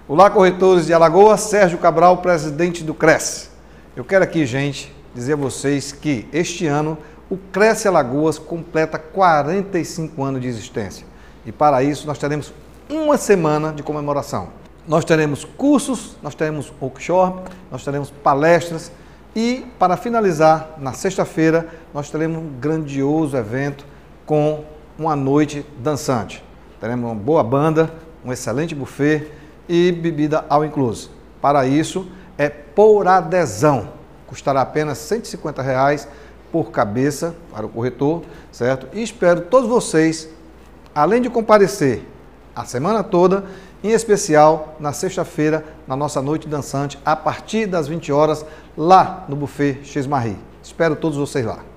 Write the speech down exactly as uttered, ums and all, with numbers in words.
Olá, corretores de Alagoas, Sérgio Cabral, presidente do Cresce. Eu quero aqui, gente, dizer a vocês que este ano o Cresce Alagoas completa quarenta e cinco anos de existência. E para isso nós teremos uma semana de comemoração. Nós teremos cursos, nós teremos workshop, nós teremos palestras e, para finalizar, na sexta-feira, nós teremos um grandioso evento com uma noite dançante. Teremos uma boa banda, um excelente buffet e bebida all inclusive. Para isso, é por adesão. Custará apenas cento e cinquenta reais por cabeça para o corretor, certo? E espero todos vocês, além de comparecer a semana toda, em especial na sexta-feira, na nossa noite dançante, a partir das vinte horas, lá no Buffet X Marie. Espero todos vocês lá.